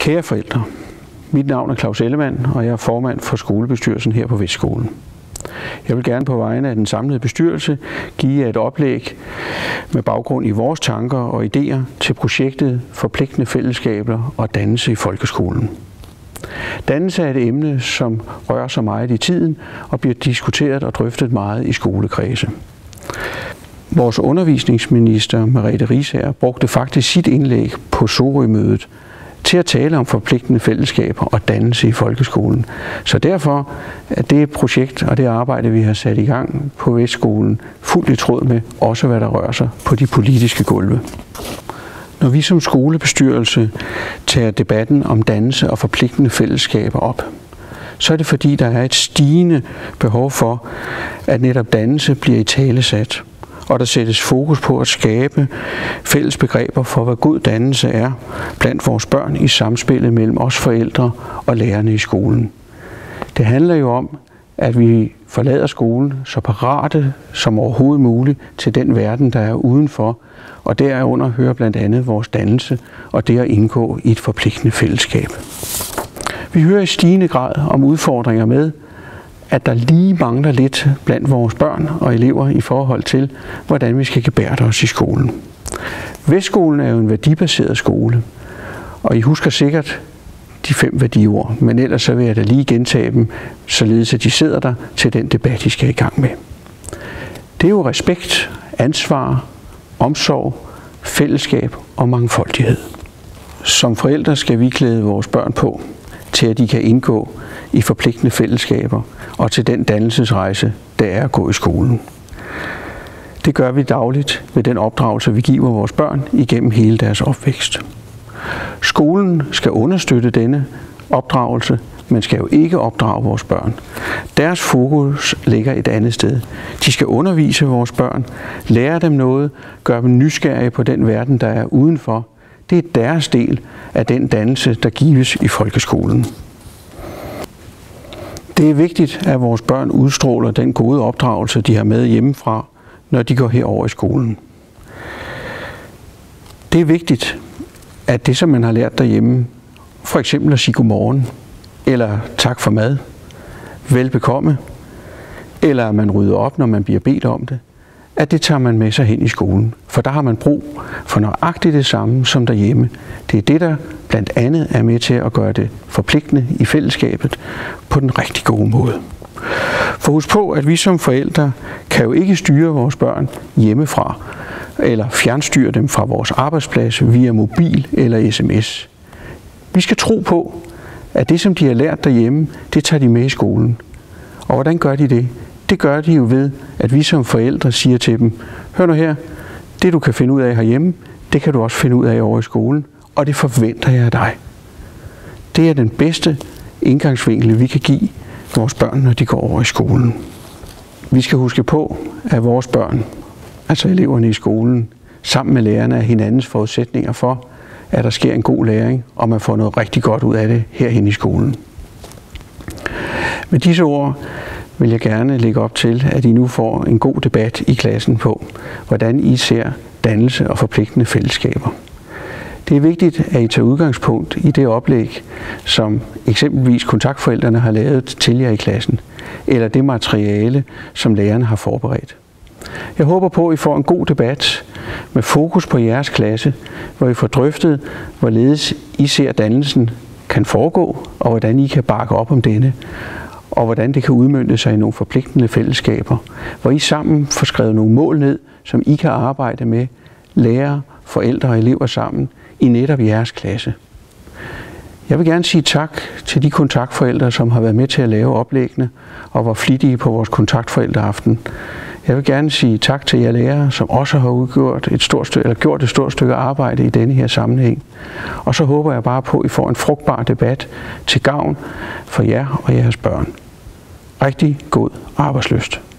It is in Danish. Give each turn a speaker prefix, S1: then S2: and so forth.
S1: Kære forældre, mit navn er Claus Ellemann, og jeg er formand for skolebestyrelsen her på Vestskolen. Jeg vil gerne på vegne af den samlede bestyrelse give jer et oplæg med baggrund i vores tanker og idéer til projektet Forpligtende Fællesskaber og Dannelse i Folkeskolen. Dannelse er et emne, som rører sig meget i tiden og bliver diskuteret og drøftet meget i skolekredse. Vores undervisningsminister, Merete Riisager, brugte faktisk sit indlæg på Sorø-mødet til at tale om forpligtende fællesskaber og dannelse i folkeskolen. Så derfor er det projekt og det arbejde, vi har sat i gang på Vestskolen, fuldt i tråd med også, hvad der rører sig på de politiske gulve. Når vi som skolebestyrelse tager debatten om dannelse og forpligtende fællesskaber op, så er det fordi, der er et stigende behov for, at netop dannelse bliver italesat, og der sættes fokus på at skabe fælles begreber for, hvad god dannelse er blandt vores børn i samspillet mellem os forældre og lærerne i skolen. Det handler jo om, at vi forlader skolen så parate som overhovedet muligt til den verden, der er udenfor, og derunder hører blandt andet vores dannelse og det at indgå i et forpligtende fællesskab. Vi hører i stigende grad om udfordringer med, at der lige mangler lidt blandt vores børn og elever i forhold til, hvordan vi skal gebærde os i skolen. Vestskolen er jo en værdibaseret skole, og I husker sikkert de 5 værdiord, men ellers så vil jeg da lige gentage dem, således at de sidder der til den debat, I skal i gang med. Det er jo respekt, ansvar, omsorg, fællesskab og mangfoldighed. Som forældre skal vi klæde vores børn på, til at de kan indgå i forpligtende fællesskaber og til den dannelsesrejse, der er at gå i skolen. Det gør vi dagligt ved den opdragelse, vi giver vores børn igennem hele deres opvækst. Skolen skal understøtte denne opdragelse, men skal jo ikke opdrage vores børn. Deres fokus ligger et andet sted. De skal undervise vores børn, lære dem noget, gøre dem nysgerrige på den verden, der er udenfor. Det er deres del af den dannelse, der gives i folkeskolen. Det er vigtigt, at vores børn udstråler den gode opdragelse, de har med hjemmefra, når de går herover i skolen. Det er vigtigt, at det, som man har lært derhjemme, for eksempel at sige godmorgen, eller tak for mad, velbekomme, eller at man rydder op, når man bliver bedt om det, at det tager man med sig hen i skolen. For der har man brug for nøjagtigt det samme som derhjemme. Det er det, der blandt andet er med til at gøre det forpligtende i fællesskabet på den rigtig gode måde. For husk på, at vi som forældre kan jo ikke styre vores børn hjemmefra, eller fjernstyre dem fra vores arbejdsplads via mobil eller sms. Vi skal tro på, at det, som de har lært derhjemme, det tager de med i skolen. Og hvordan gør de det? Det gør de jo ved, at vi som forældre siger til dem, hør nu her, det du kan finde ud af herhjemme, det kan du også finde ud af over i skolen, og det forventer jeg af dig. Det er den bedste indgangsvinkel, vi kan give vores børn, når de går over i skolen. Vi skal huske på, at vores børn, altså eleverne i skolen, sammen med lærerne er hinandens forudsætninger for, at der sker en god læring, og man får noget rigtig godt ud af det herhen i skolen. Med disse ord vil jeg gerne lægge op til, at I nu får en god debat i klassen på, hvordan I ser dannelse og forpligtende fællesskaber. Det er vigtigt, at I tager udgangspunkt i det oplæg, som eksempelvis kontaktforældrene har lavet til jer i klassen, eller det materiale, som lærerne har forberedt. Jeg håber på, at I får en god debat med fokus på jeres klasse, hvor I får drøftet, hvorledes I ser dannelsen kan foregå, og hvordan I kan bakke op om denne, og hvordan det kan udmønte sig i nogle forpligtende fællesskaber, hvor I sammen får skrevet nogle mål ned, som I kan arbejde med, lærere, forældre og elever sammen, i netop jeres klasse. Jeg vil gerne sige tak til de kontaktforældre, som har været med til at lave oplæggene, og var flittige på vores kontaktforældreaften. Jeg vil gerne sige tak til jer lærere, som også har gjort et stort stykke arbejde i denne her sammenhæng. Og så håber jeg bare på, at I får en frugtbar debat til gavn for jer og jeres børn. Rigtig god arbejdslyst.